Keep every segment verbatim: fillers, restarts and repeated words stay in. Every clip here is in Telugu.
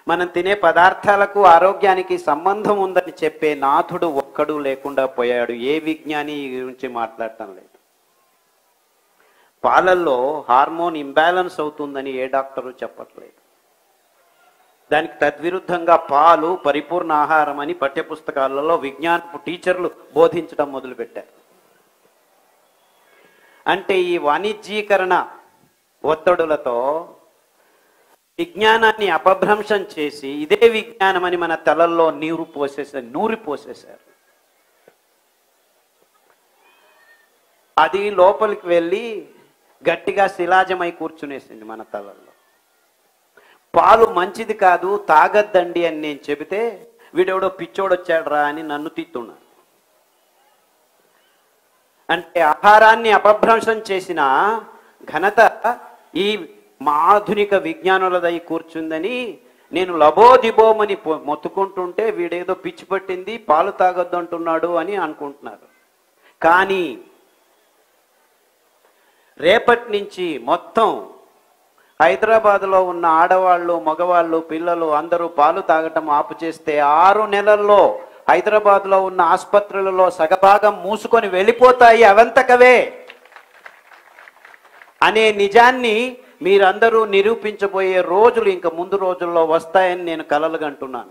మనం తినే పదార్థాలకు ఆరోగ్యానికి సంబంధం ఉందని చెప్పే నాథుడు ఒక్కడు లేకుండా పోయాడు. ఏ విజ్ఞాని ఈ గురించి మాట్లాడటం లేదు. పాలల్లో హార్మోన్ ఇంబ్యాలెన్స్ అవుతుందని ఏ డాక్టరు చెప్పట్లేదు. దానికి తద్విరుద్ధంగా పాలు పరిపూర్ణ ఆహారం అని పఠ్యపుస్తకాలలో విజ్ఞానపు టీచర్లు బోధించడం మొదలుపెట్టారు. అంటే ఈ వాణిజ్యీకరణ ఒత్తిడులతో విజ్ఞానాన్ని అపభ్రంశం చేసి ఇదే విజ్ఞానం అని మన తలల్లో నీరు పోసేసారు నూరి పోసేశారు. అది లోపలికి వెళ్ళి గట్టిగా శిలాజమై కూర్చునేసింది మన తలల్లో. పాలు మంచిది కాదు, తాగద్దండి అని నేను చెబితే వీడెవడో పిచ్చోడొచ్చాడ్రా అని నన్ను తిట్టున్నాను. అంటే ఆహారాన్ని అపభ్రంశం చేసిన ఘనత ఈ ఆధునిక విజ్ఞానులదై కూర్చుందని నేను లబోదిబోమని మొత్తుకుంటుంటే వీడేదో పిచ్చి పట్టింది, పాలు తాగొద్దు అంటున్నాడు అని అనుకుంటున్నారు. కానీ రేపటి నుంచి మొత్తం హైదరాబాద్లో ఉన్న ఆడవాళ్ళు, మగవాళ్ళు, పిల్లలు అందరూ పాలు తాగటం ఆపు చేస్తే ఆరు నెలల్లో హైదరాబాద్లో ఉన్న ఆసుపత్రులలో సగభాగం మూసుకొని వెళ్ళిపోతాయి అవంతకవే అనే నిజాన్ని మీరందరూ నిరూపించబోయే రోజులు ఇంక ముందు రోజుల్లో వస్తాయని నేను కలలుగంటున్నాను.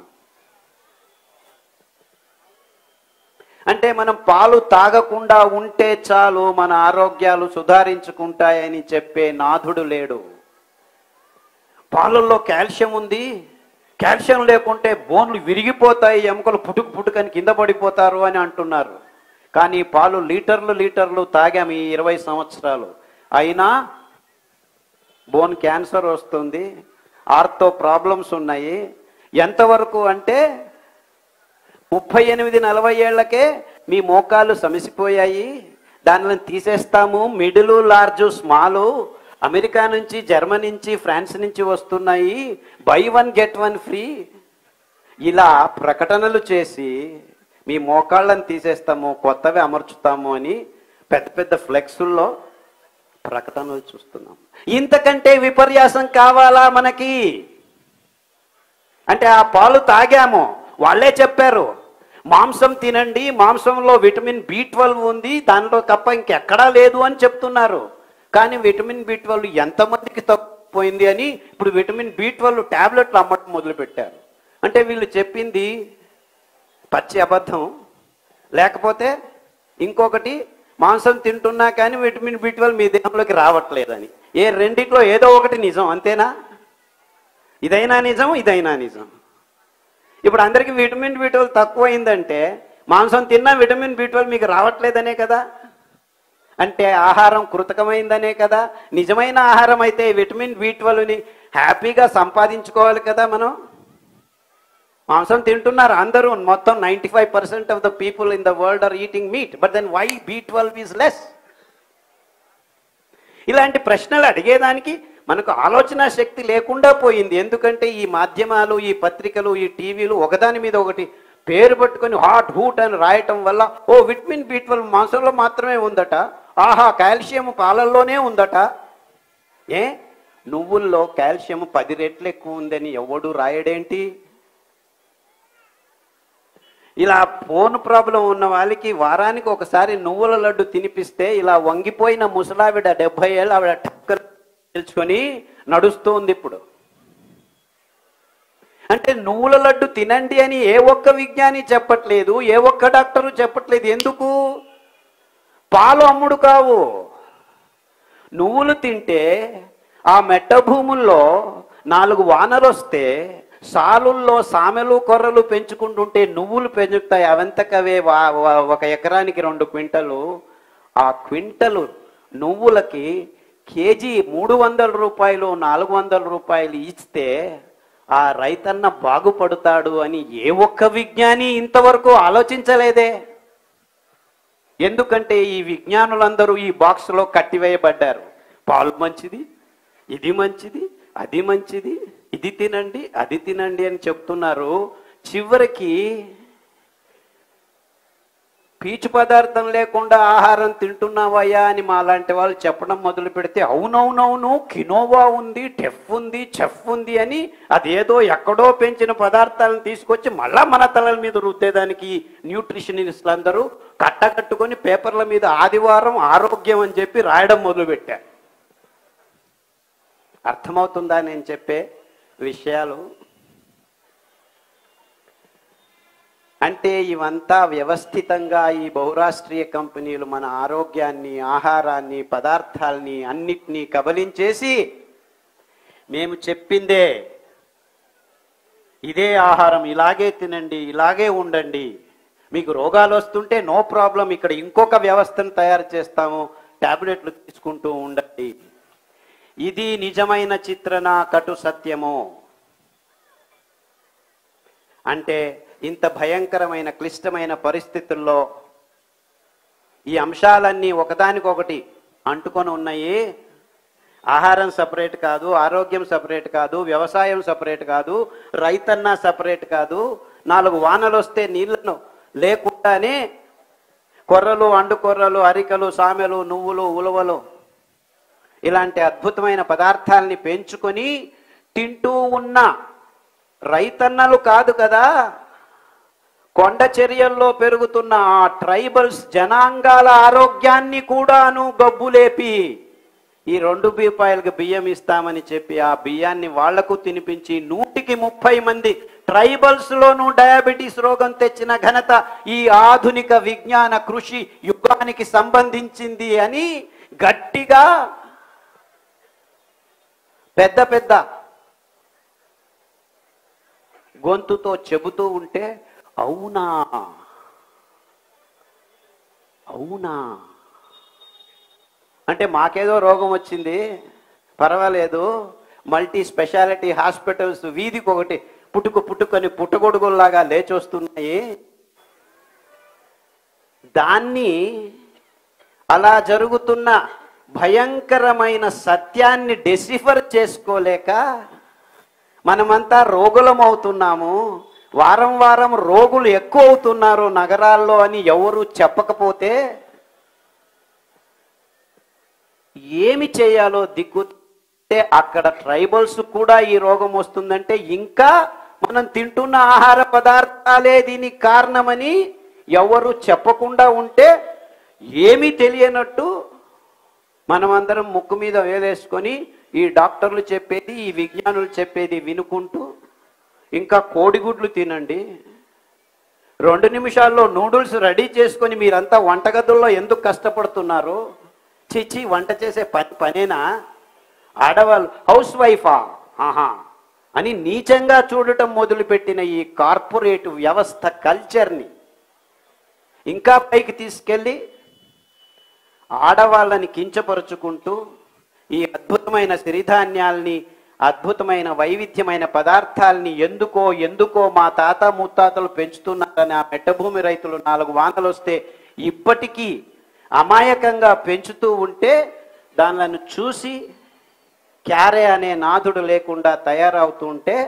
అంటే మనం పాలు తాగకుండా ఉంటే చాలు మన ఆరోగ్యాలు సుధారించుకుంటాయని చెప్పే నాథుడు లేడు. పాలల్లో కాల్షియం ఉంది, కాల్షియం లేకుంటే బోన్లు విరిగిపోతాయి, ఎముకలు పుట్టుకు పుట్టుకని కింద పడిపోతారు అని అంటున్నారు. కానీ పాలు లీటర్లు లీటర్లు తాగాము ఈ ఇరవై సంవత్సరాలు, అయినా బోన్ క్యాన్సర్ వస్తుంది, ఆర్థో ప్రాబ్లమ్స్ ఉన్నాయి. ఎంతవరకు అంటే ముప్పై ఎనిమిది నలభై ఏళ్లకే మీ మోకాళ్ళు సమసిపోయాయి, దానిని తీసేస్తాము, మిడిలు లార్జు స్మాలు అమెరికా నుంచి, జర్మనీ నుంచి, ఫ్రాన్స్ నుంచి వస్తున్నాయి, buy one get one free ఇలా ప్రకటనలు చేసి మీ మోకాళ్ళని తీసేస్తాము, కొత్తవి అమర్చుతాము అని పెద్ద పెద్ద ఫ్లెక్సుల్లో ప్రకటనలు చూస్తున్నాం. ఇంతకంటే విపర్యాసం కావాలా మనకి? అంటే ఆ పాలు తాగాము, వాళ్ళే చెప్పారు మాంసం తినండి, మాంసంలో విటమిన్ బి ట్వెల్వ్ ఉంది, దానిలో తప్ప ఇంకెక్కడా లేదు అని చెప్తున్నారు. కానీ విటమిన్ బి ట్వెల్వ్ ఎంతమందికి తప్పిపోయింది అని ఇప్పుడు విటమిన్ బి ట్వెల్వ్ ట్యాబ్లెట్లు అమ్మటం మొదలుపెట్టారు. అంటే వీళ్ళు చెప్పింది పచ్చి అబద్ధం, లేకపోతే ఇంకొకటి మాంసం తింటున్నా కానీ విటమిన్ బి ట్వెల్వ్ మీ దేహంలోకి రావట్లేదని. ఏ రెండిట్లో ఏదో ఒకటి నిజం, అంతేనా? ఇదైనా నిజం, ఇదైనా నిజం. ఇప్పుడు అందరికీ విటమిన్ బి ట్వెల్వ్ తక్కువైందంటే మాంసం తిన్నా విటమిన్ బి ట్వెల్వ్ మీకు రావట్లేదనే కదా. అంటే ఆహారం కృతకమైందనే కదా. నిజమైన ఆహారం అయితే విటమిన్ బి ట్వెల్వ్ని హ్యాపీగా సంపాదించుకోవాలి కదా. మనం మాంసం తింటున్నారు అందరూ, మొత్తం ninety five percent of the people in the world are eating meat, but then why B twelve is less? ఇలాంటి ప్రశ్నలు అడిగేదానికి మనకు ఆలోచన శక్తి లేకుండా పోయింది. ఎందుకంటే ఈ మాధ్యమాలు, ఈ పత్రికలు, ఈ టీవీలు ఒకదాని మీద ఒకటి పేరు పట్టుకొని హాట్ హూట్ అని రాయటం వల్ల ఓ విటమిన్ బి ట్వెల్వ్ మాంసంలో మాత్రమే ఉందట, ఆహా కాల్షియం పాలల్లోనే ఉందట. ఏ నువ్వుల్లో కాల్షియం పది రెట్లు ఎక్కువ ఉందని ఎవడు రాయడేంటి? ఇలా ఫోన్ ప్రాబ్లం ఉన్న వాళ్ళకి వారానికి ఒకసారి నువ్వుల లడ్డు తినిపిస్తే ఇలా వంగిపోయిన ముసలావిడ డెబ్బై ఏళ్ళు ఆవిడ టక్కర్ తెలుసుకొని నడుస్తూ ఉంది ఇప్పుడు. అంటే నువ్వుల లడ్డు తినండి అని ఏ ఒక్క విజ్ఞాని చెప్పట్లేదు, ఏ ఒక్క డాక్టరు చెప్పట్లేదు. ఎందుకు? పాలు అమ్ముడు కావు. నువ్వులు తింటే ఆ మెట్ట భూముల్లో నాలుగు వానలు వస్తే సాలుల్లో సామెలు కొర్రలు పెంచుకుంటుంటే నువ్వులు పెంచుతాయి. అవంతకవే ఒక ఎకరానికి రెండు క్వింటలు. ఆ క్వింటలు నువ్వులకి కేజీ మూడు వందల రూపాయలు నాలుగు వందల రూపాయలు ఇస్తే ఆ రైతన్న బాగుపడతాడు అని ఏ ఒక్క విజ్ఞాని ఇంతవరకు ఆలోచించలేదే. ఎందుకంటే ఈ విజ్ఞానులందరూ ఈ బాక్స్లో కట్టివేయబడ్డారు. పాలు మంచిది, ఇది మంచిది, అది మంచిది, ఇది తినండి, అది తినండి అని చెప్తున్నారు. చివరికి పీచు పదార్థం లేకుండా ఆహారం తింటున్నావయ్యా అని మా లాంటి వాళ్ళు చెప్పడం మొదలు పెడితే అవునవునవును కినోవా ఉంది, టెఫ్ ఉంది, చెఫ్ ఉంది అని అదేదో ఎక్కడో పెంచిన పదార్థాలను తీసుకొచ్చి మళ్ళా మన తలల మీద రుద్దేదానికి న్యూట్రిషనిస్టులు అందరూ కట్టకట్టుకొని పేపర్ల మీద ఆదివారం ఆరోగ్యం అని చెప్పి రాయడం మొదలుపెట్టారు. అర్థమవుతుందా నేను చెప్పే విషయాలు? అంటే ఇవంతా వ్యవస్థితంగా ఈ బహురాష్ట్రీయ కంపెనీలు మన ఆరోగ్యాన్ని, ఆహారాన్ని, పదార్థాలని అన్నిటినీ కబలించేసి మేము చెప్పిందే ఇదే ఆహారం, ఇలాగే తినండి, ఇలాగే ఉండండి, మీకు రోగాలు వస్తుంటే నో ప్రాబ్లం, ఇక్కడ ఇంకొక వ్యవస్థను తయారు చేస్తాము, టాబ్లెట్లు తీసుకుంటూ ఉండండి. ఇది నిజమైన చిత్రణ, కటు సత్యము. అంటే ఇంత భయంకరమైన క్లిష్టమైన పరిస్థితుల్లో ఈ అంశాలన్నీ ఒకదానికొకటి అంటుకొని ఉన్నాయి. ఆహారం సపరేట్ కాదు, ఆరోగ్యం సపరేట్ కాదు, వ్యవసాయం సపరేట్ కాదు, రైతన్న సపరేట్ కాదు. నాలుగు వానలు వస్తే నీళ్లను లేకుండానే కొర్రలు, అండు కొర్రలు, అరికలు, సామెలు, నువ్వులు, ఉలవలు ఇలాంటి అద్భుతమైన పదార్థాలని పెంచుకొని తింటూ ఉన్న రైతన్నలు కాదు కదా, కొండ చర్యల్లో పెరుగుతున్న ఆ ట్రైబల్స్ జనాంగాల ఆరోగ్యాన్ని కూడాను గబ్బులేపి ఈ రెండు రూపాయలకి బియ్యం ఇస్తామని చెప్పి ఆ బియ్యాన్ని వాళ్లకు తినిపించి నూటికి ముప్పై మంది ట్రైబల్స్ లోనూ డయాబెటీస్ రోగం తెచ్చిన ఘనత ఈ ఆధునిక విజ్ఞాన కృషి యుగానికి సంబంధించింది అని గట్టిగా పెద్ద పెద్ద గొంతుతో చెబుతూ ఉంటే అవునా అవునా అంటే మాకేదో రోగం వచ్చింది పర్వాలేదు, మల్టీ స్పెషాలిటీ హాస్పిటల్స్ వీధికి ఒకటి పుట్టుకు పుట్టుకొని పుట్టగొడుగుల్లాగా లేచొస్తున్నాయి. దాన్ని అలా జరుగుతున్న భయంకరమైన సత్యాన్ని డెసిఫర్ చేసుకోలేక మనమంతా రోగులం అవుతున్నాము. వారం వారం రోగులు ఎక్కువ అవుతున్నారు నగరాల్లో అని ఎవరు చెప్పకపోతే ఏమి చేయాలో దిక్కుంటే అక్కడ ట్రైబల్స్ కూడా ఈ రోగం వస్తుందంటే ఇంకా మనం తింటున్న ఆహార పదార్థాలే దీనికి కారణమని ఎవరు చెప్పకుండా ఉంటే ఏమీ తెలియనట్టు మనమందరం ముక్కు మీద వేలేసుకొని ఈ డాక్టర్లు చెప్పేది, ఈ విజ్ఞానులు చెప్పేది వినుకుంటూ ఇంకా కోడిగుడ్లు తినండి, రెండు నిమిషాల్లో నూడిల్స్ రెడీ చేసుకొని మీరంతా వంటగదుల్లో ఎందుకు కష్టపడుతున్నారు, చిచి వంట చేసే పని పనేనా, ఆడవాళ్ళు హౌస్ వైఫా ఆహా అని నీచంగా చూడటం మొదలుపెట్టిన ఈ కార్పొరేట్ వ్యవస్థ కల్చర్ని ఇంకా పైకి తీసుకెళ్ళి ఆడవాళ్ళని కించపరుచుకుంటూ ఈ అద్భుతమైన సిరిధాన్యాల్ని, అద్భుతమైన వైవిధ్యమైన పదార్థాలని ఎందుకో ఎందుకో మా తాత ముత్తాతలు పెంచుతున్నారని ఆ మెట్టభూమి రైతులు నాలుగు వానలు వస్తే ఇప్పటికీ అమాయకంగా పెంచుతూ ఉంటే దానిలను చూసి క్యారే అనే నాథుడు లేకుండా తయారవుతూ ఉంటే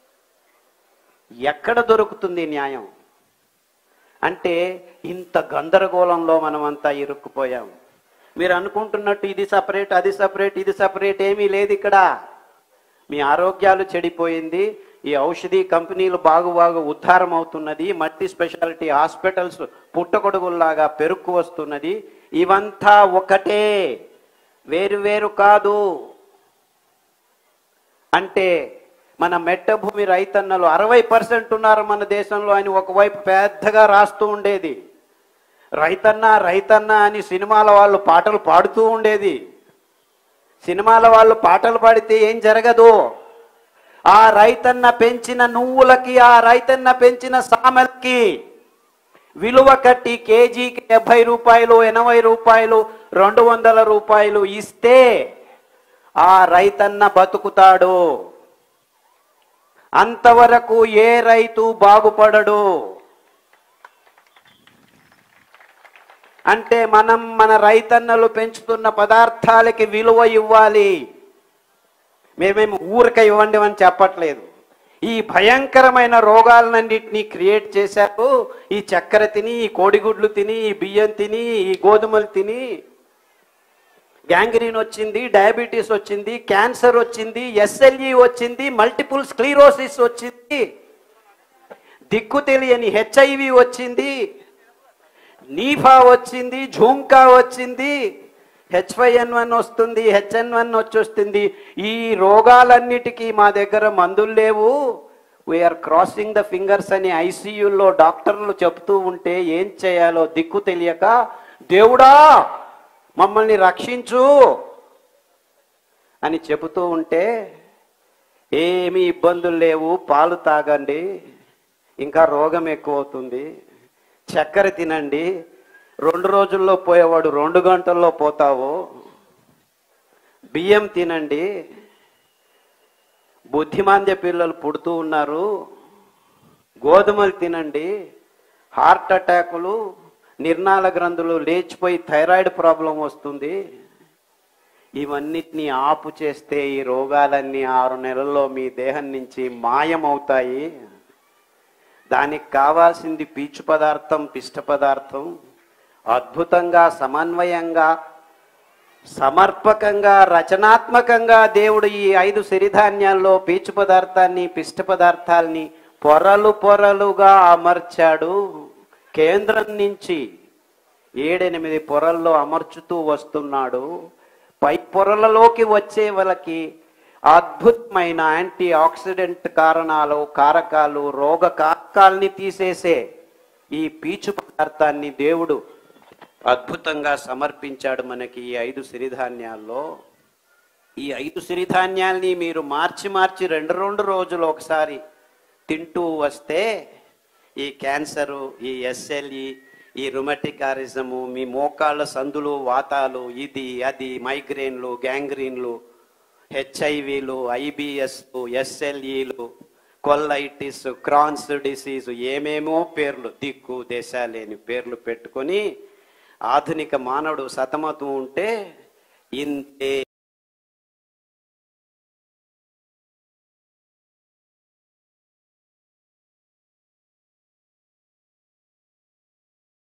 ఎక్కడ దొరుకుతుంది న్యాయం? అంటే ఇంత గందరగోళంలో మనమంతా ఇరుక్కుపోయాం. మీరు అనుకుంటున్నట్టు ఇది సపరేట్, అది సపరేట్, ఇది సపరేట్ ఏమీ లేదు ఇక్కడ. మీ ఆరోగ్యాలు చెడిపోయింది, ఈ ఔషధి కంపెనీలు బాగు బాగు ఉద్ధారం అవుతున్నది, మల్టీ స్పెషాలిటీ హాస్పిటల్స్ పుట్టగొడుగుల్లాగా పెరుక్కు వస్తున్నది. ఇవంతా ఒకటే, వేరు వేరు కాదు. అంటే మన మెట్టభూమి రైతన్నలు అరవై పర్సెంట్ ఉన్నారు మన దేశంలో అని ఒకవైపు పెద్దగా రాస్తూ ఉండేది. రైతన్న రైతన్న అని సినిమాల వాళ్ళు పాటలు పాడుతూ ఉండేది. సినిమాల వాళ్ళు పాటలు పాడితే ఏం జరగదు. ఆ రైతన్న పెంచిన నువ్వులకి, ఆ రైతన్న పెంచిన సామెలకి విలువ కట్టి కేజీకి డెబ్బై రూపాయలు, ఎనభై రూపాయలు, రెండు వందల రూపాయలు ఇస్తే ఆ రైతన్న బతుకుతాడు. అంతవరకు ఏ రైతు బాగుపడడు. అంటే మనం మన రైతన్నలు పెంచుతున్న పదార్థాలకి విలువ ఇవ్వాలి. మేమేమి ఊరిక ఇవ్వండి అని చెప్పట్లేదు. ఈ భయంకరమైన రోగాలన్నింటినీ క్రియేట్ చేశారు. ఈ చక్కెర తిని, ఈ కోడిగుడ్లు తిని, ఈ బియ్యం తిని, ఈ గోధుమలు తిని. గ్యాంగ్రీన్ వచ్చింది, డయాబెటీస్ వచ్చింది, క్యాన్సర్ వచ్చింది, ఎస్ఎల్ఈ వచ్చింది, మల్టిపుల్ స్క్లీరోసిస్ వచ్చింది, దిక్కు తెలియని హెచ్ఐవి వచ్చింది, నీఫా వచ్చింది, జూంకా వచ్చింది, హెచ్ ఫైవ్ ఎన్ వన్ వస్తుంది, హెచ్ఎన్ వన్ వచ్చొస్తుంది. ఈ రోగాలన్నిటికీ మా దగ్గర మందులు లేవు, వీఆర్ క్రాసింగ్ ద ఫింగర్స్ అని ఐసీయూలో డాక్టర్లు చెప్తూ ఉంటే ఏం చేయాలో దిక్కు తెలియక, దేవుడా మమ్మల్ని రక్షించు అని చెబుతూ ఉంటే, ఏమీ ఇబ్బందులు లేవు, పాలు తాగండి, ఇంకా రోగం ఎక్కువ అవుతుంది, చక్కెర తినండి, రెండు రోజుల్లో పోయేవాడు రెండు గంటల్లో పోతావు, బియ్యం తినండి, బుద్ధిమాంద్య పిల్లలు పుడుతూ ఉన్నారు, గోధుమలు తినండి, హార్ట్ అటాకులు, నిర్నాళ గ్రంథులు లేచిపోయి థైరాయిడ్ ప్రాబ్లం వస్తుంది. ఇవన్నిటినీ ఆపు చేస్తే ఈ రోగాలన్నీ ఆరు నెలల్లో మీ దేహం నుంచి మాయమవుతాయి. దానికి కావాల్సింది పీచు పదార్థం, పిష్ట పదార్థం. అద్భుతంగా, సమన్వయంగా, సమర్పకంగా, రచనాత్మకంగా దేవుడు ఈ ఐదు సిరిధాన్యాల్లో పీచు పదార్థాన్ని, పిష్ట పదార్థాల్ని పొరలు పొరలుగా అమర్చాడు. కేంద్రం నుంచి ఏడెనిమిది పొరల్లో అమర్చుతూ వస్తున్నాడు. పై పొరలలోకి వచ్చే వాళ్ళకి అద్భుతమైన యాంటీ ఆక్సిడెంట్ కారణాలు, కారకాలు, రోగ కారకాల్ని తీసేసే ఈ పీచు పదార్థాన్ని దేవుడు అద్భుతంగా సమర్పించాడు మనకి ఈ ఐదు సిరిధాన్యాల్లో. ఈ ఐదు సిరిధాన్యాల్ని మీరు మార్చి మార్చి రెండు రెండు రోజులు ఒకసారి తింటూ వస్తే ఈ క్యాన్సరు, ఈ ఎస్ఎల్ఈ, ఈ రుమటికారిజము, మీ మోకాళ్ళ సందులు, వాతాలు, ఇది అది, మైగ్రేన్లు, గ్యాంగ్రీన్లు, హెచ్ఐవిలు, ఐబిఎస్లు, ఎస్ఎల్ఈలు, కొల్లైటిస్, క్రాన్స్ డిసీజు, ఏమేమో పేర్లు, దిక్కు దేశాలేని పేర్లు పెట్టుకొని ఆధునిక మానవుడు సతమతం ఉంటే ఇంతే